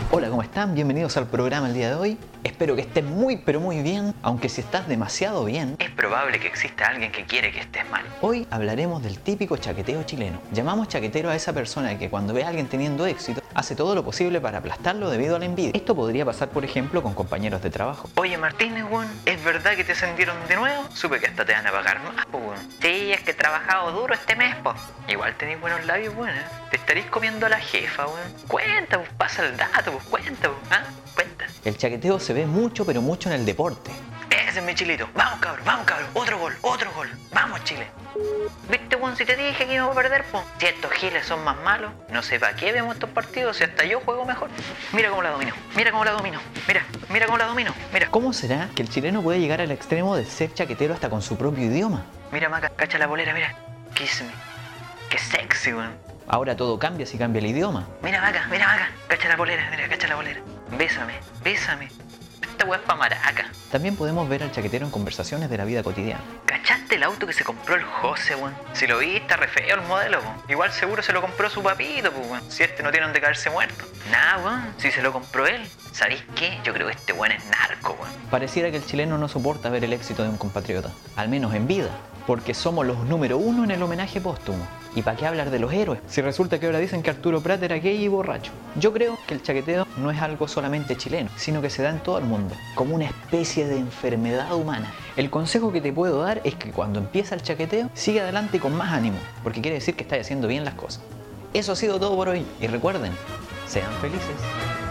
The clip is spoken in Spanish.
Hola, ¿cómo están? Bienvenidos al programa el día de hoy. Espero que estés muy pero muy bien, aunque si estás demasiado bien, es probable que exista alguien que quiere que estés mal. Hoy hablaremos del típico chaqueteo chileno. Llamamos chaquetero a esa persona que cuando ve a alguien teniendo éxito, hace todo lo posible para aplastarlo debido a la envidia. Esto podría pasar, por ejemplo, con compañeros de trabajo. Oye Martínez, weón, ¿es verdad que te ascendieron de nuevo? Supe que hasta te van a pagar más, weón. Sí, es que he trabajado duro este mes, po. Igual tenéis buenos labios, weón, ¿eh? Te estaréis comiendo a la jefa, weón. Cuenta, pues, pasa el dato, pues, cuenta, pues, ¿ah? Cuenta. El chaqueteo se ve mucho, pero mucho en el deporte. Ese es mi Chilito. Vamos, cabrón. Otro gol. Vamos, Chile. ¿Viste, weón? Si te dije que íbamos a perder, po. Si estos giles son más malos, no sé para qué vemos estos partidos si hasta yo juego mejor. Mira cómo la domino. Mira cómo la domino. Mira. ¿Cómo será que el chileno puede llegar al extremo de ser chaquetero hasta con su propio idioma? Mira, Maca, cacha la polera, mira. Kiss me. Qué sexy, weón. Ahora todo cambia si cambia el idioma. Mira, Maca. Cacha la polera. Bésame. Esta weá es pa' maraca. También podemos ver al chaquetero en conversaciones de la vida cotidiana. ¿Cachaste el auto que se compró el José, weón? Si lo viste, está re feo el modelo, weón. Igual seguro se lo compró su papito, pues, weón. Si este no tiene donde caerse muerto. Nah, weón. Si se lo compró él. ¿Sabéis qué? Yo creo que este weón es narco, weón. Pareciera que el chileno no soporta ver el éxito de un compatriota. Al menos en vida. Porque somos los número uno en el homenaje póstumo. ¿Y para qué hablar de los héroes? Si resulta que ahora dicen que Arturo Prat era gay y borracho. Yo creo que el chaqueteo no es algo solamente chileno, sino que se da en todo el mundo, como una especie de enfermedad humana. El consejo que te puedo dar es que cuando empieza el chaqueteo, sigue adelante con más ánimo, porque quiere decir que estás haciendo bien las cosas. Eso ha sido todo por hoy, y recuerden, sean felices.